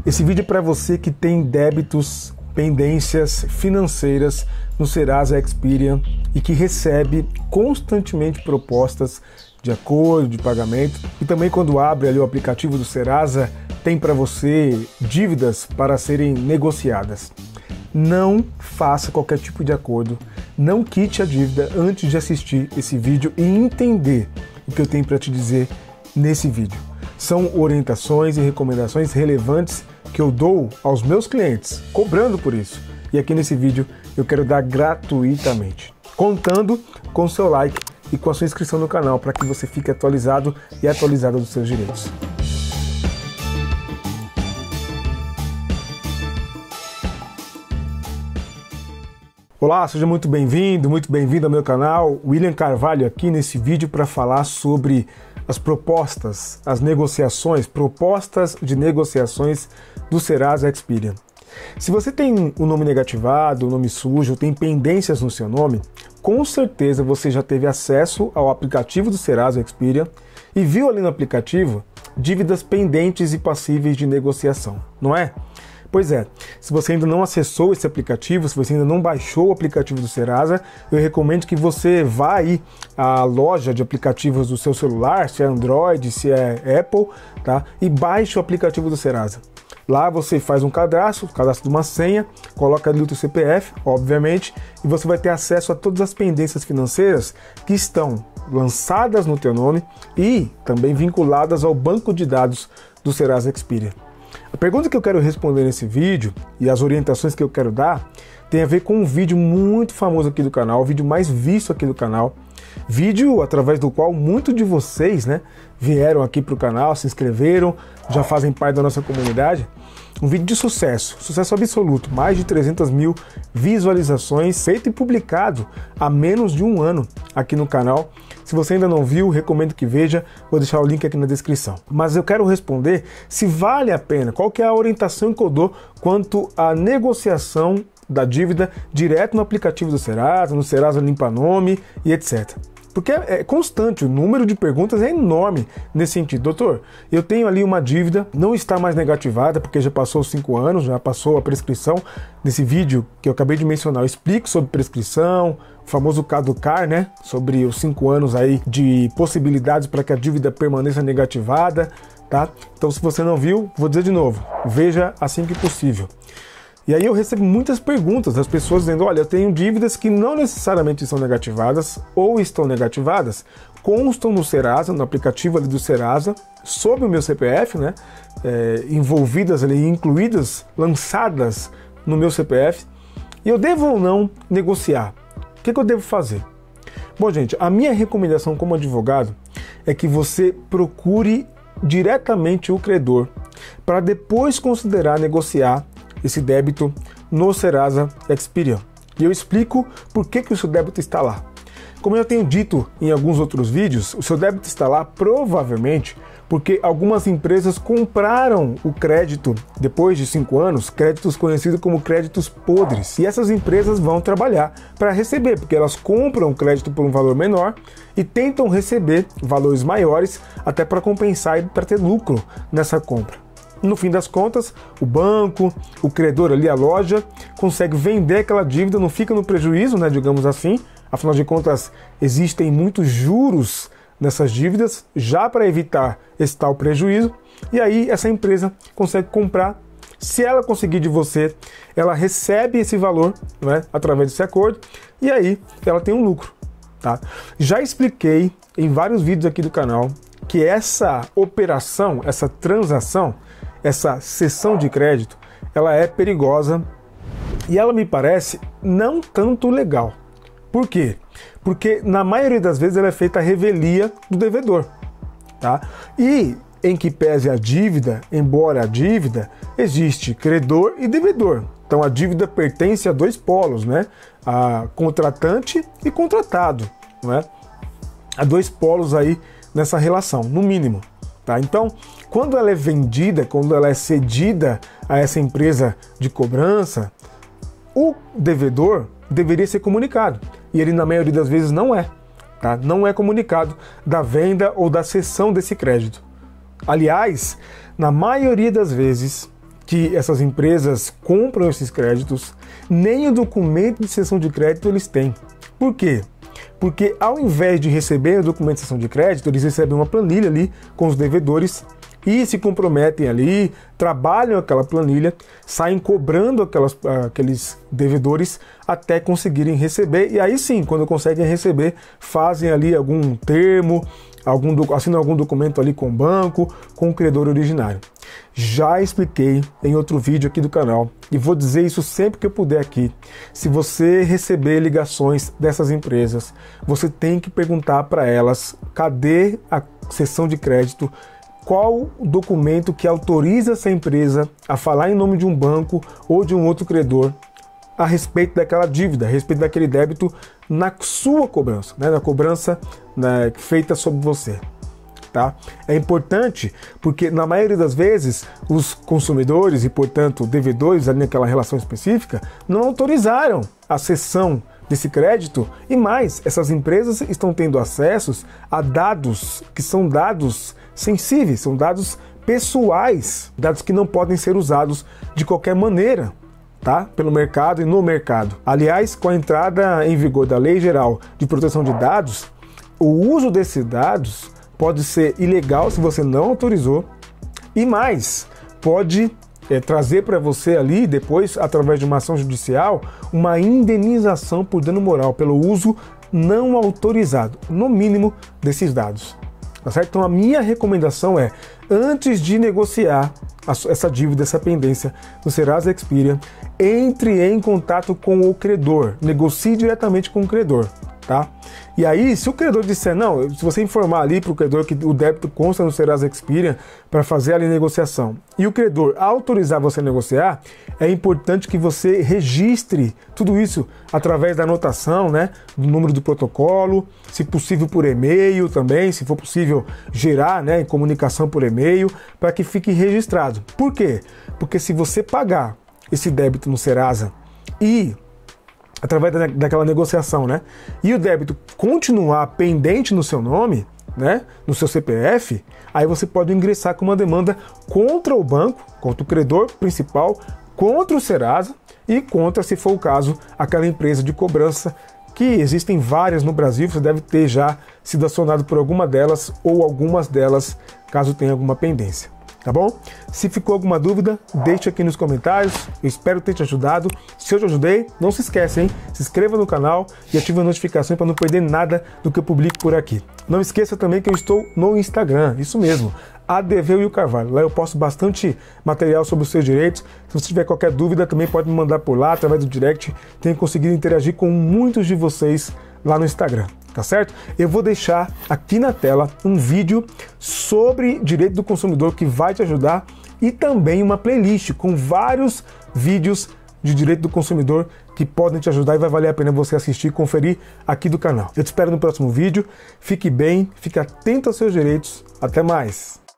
Esse vídeo é para você que tem débitos, pendências financeiras no Serasa Experian e que recebe constantemente propostas de acordo, de pagamento. E também quando abre ali o aplicativo do Serasa, tem para você dívidas para serem negociadas. Não faça qualquer tipo de acordo, não quite a dívida antes de assistir esse vídeo e entender o que eu tenho para te dizer nesse vídeo. São orientações e recomendações relevantes que eu dou aos meus clientes, cobrando por isso. E aqui nesse vídeo eu quero dar gratuitamente, contando com o seu like e com a sua inscrição no canal para que você fique atualizado e atualizada dos seus direitos. Olá, seja muito bem-vindo ao meu canal. William Carvalho aqui nesse vídeo para falar sobre as propostas, as negociações, propostas de negociações do Serasa Experian. Se você tem o nome negativado, o nome sujo, tem pendências no seu nome, com certeza você já teve acesso ao aplicativo do Serasa Experian e viu ali no aplicativo dívidas pendentes e passíveis de negociação, não é? Pois é, se você ainda não acessou esse aplicativo, se você ainda não baixou o aplicativo do Serasa, eu recomendo que você vá aí à loja de aplicativos do seu celular, se é Android, se é Apple, tá? E baixe o aplicativo do Serasa. Lá você faz um cadastro de uma senha, coloca ali o seu CPF, obviamente, e você vai ter acesso a todas as pendências financeiras que estão lançadas no teu nome e também vinculadas ao banco de dados do Serasa Experian. A pergunta que eu quero responder nesse vídeo e as orientações que eu quero dar tem a ver com um vídeo muito famoso aqui do canal, o vídeo mais visto aqui do canal, vídeo através do qual muitos de vocês, vieram aqui para o canal, se inscreveram, já fazem parte da nossa comunidade. Um vídeo de sucesso absoluto, mais de 300 mil visualizações, feito e publicado há menos de um ano aqui no canal. Se você ainda não viu, recomendo que veja, vou deixar o link aqui na descrição. Mas eu quero responder se vale a pena, qual que é a orientação que eu dou quanto à negociação da dívida direto no aplicativo do Serasa, no Serasa Limpa Nome e etc. Porque é constante, o número de perguntas é enorme nesse sentido. Doutor, eu tenho ali uma dívida, não está mais negativada porque já passou os 5 anos, já passou a prescrição. Nesse vídeo que eu acabei de mencionar, eu explico sobre prescrição, o famoso caducar, sobre os 5 anos aí de possibilidades para que a dívida permaneça negativada, tá? Então se você não viu, vou dizer de novo, veja assim que possível. E aí eu recebo muitas perguntas das pessoas dizendo, olha, eu tenho dívidas que não necessariamente são negativadas ou estão negativadas, constam no Serasa, no aplicativo ali do Serasa, sob o meu CPF, envolvidas ali, incluídas, lançadas no meu CPF, e eu devo ou não negociar? O que eu devo fazer? Bom, gente, a minha recomendação como advogado é que você procure diretamente o credor para depois considerar negociar esse débito no Serasa Experian. E eu explico por que o seu débito está lá. Como eu tenho dito em alguns outros vídeos, o seu débito está lá provavelmente porque algumas empresas compraram o crédito depois de 5 anos, créditos conhecidos como créditos podres. E essas empresas vão trabalhar para receber, porque elas compram o crédito por um valor menor e tentam receber valores maiores até para compensar e para ter lucro nessa compra. No fim das contas, o banco, o credor ali, a loja, consegue vender aquela dívida, não fica no prejuízo, digamos assim. Afinal de contas, existem muitos juros nessas dívidas, já para evitar esse tal prejuízo. E aí essa empresa consegue comprar. Se ela conseguir de você, ela recebe esse valor, através desse acordo, e aí ela tem um lucro. Tá? Já expliquei em vários vídeos aqui do canal que essa operação, essa transação, essa cessão de crédito, ela é perigosa e ela me parece não tanto legal. Por quê? Porque na maioria das vezes ela é feita à revelia do devedor, tá? E em que pese a dívida, embora a dívida, existe credor e devedor. Então a dívida pertence a dois polos, a contratante e contratado, Há dois polos aí nessa relação, no mínimo. Tá? Então, quando ela é vendida, quando ela é cedida a essa empresa de cobrança, o devedor deveria ser comunicado. E ele, na maioria das vezes, não é. Tá? Não é comunicado da venda ou da cessão desse crédito. Aliás, na maioria das vezes, que essas empresas compram esses créditos, nem o documento de cessão de crédito eles têm. Por quê? Porque ao invés de receber o documento de cessão de crédito, eles recebem uma planilha ali com os devedores e se comprometem ali, trabalham aquela planilha, saem cobrando aqueles devedores até conseguirem receber. E aí sim, quando conseguem receber, fazem ali algum termo, assinam algum documento ali com o banco, com o credor originário. Já expliquei em outro vídeo aqui do canal e vou dizer isso sempre que eu puder aqui. Se você receber ligações dessas empresas, você tem que perguntar para elas cadê a cessão de crédito, qual o documento que autoriza essa empresa a falar em nome de um banco ou de um outro credor a respeito daquela dívida, a respeito daquele débito na sua cobrança, né, na cobrança feita sobre você. Tá? É importante porque na maioria das vezes os consumidores e, portanto, devedores ali naquela relação específica não autorizaram a cessão desse crédito e mais, essas empresas estão tendo acessos a dados que são dados sensíveis, são dados pessoais, dados que não podem ser usados de qualquer maneira, tá? Pelo mercado e no mercado. Aliás, com a entrada em vigor da Lei Geral de Proteção de Dados, o uso desses dados pode ser ilegal se você não autorizou e mais, pode trazer para você ali depois, através de uma ação judicial, uma indenização por dano moral pelo uso não autorizado, no mínimo, desses dados. Tá certo? Então a minha recomendação é, antes de negociar essa dívida, essa pendência no Serasa Experian, entre em contato com o credor, negocie diretamente com o credor. Tá? E aí, se o credor disser, não, se você informar ali para o credor que o débito consta no Serasa Experian para fazer ali a negociação, e o credor autorizar você a negociar, é importante que você registre tudo isso através da anotação, né, do número do protocolo, se possível por e-mail também, se for possível gerar, né, em comunicação por e-mail, para que fique registrado. Por quê? Porque se você pagar esse débito no Serasa e através daquela negociação, né? E o débito continuar pendente no seu nome, né? No seu CPF, aí você pode ingressar com uma demanda contra o banco, contra o credor principal, contra o Serasa e contra, se for o caso, aquela empresa de cobrança, que existem várias no Brasil, você deve ter já sido acionado por alguma delas ou algumas delas, caso tenha alguma pendência. Tá bom? Se ficou alguma dúvida, deixe aqui nos comentários. Eu espero ter te ajudado. Se eu te ajudei, não se esquece, hein? Se inscreva no canal e ative a notificação para não perder nada do que eu publico por aqui. Não esqueça também que eu estou no Instagram, isso mesmo, ADV Will Carvalho. Lá eu posto bastante material sobre os seus direitos. Se você tiver qualquer dúvida, também pode me mandar por lá, através do direct. Tenho conseguido interagir com muitos de vocês lá no Instagram. Tá certo? Eu vou deixar aqui na tela um vídeo sobre direito do consumidor que vai te ajudar e também uma playlist com vários vídeos de direito do consumidor que podem te ajudar e vai valer a pena você assistir e conferir aqui do canal. Eu te espero no próximo vídeo. Fique bem, fique atento aos seus direitos. Até mais!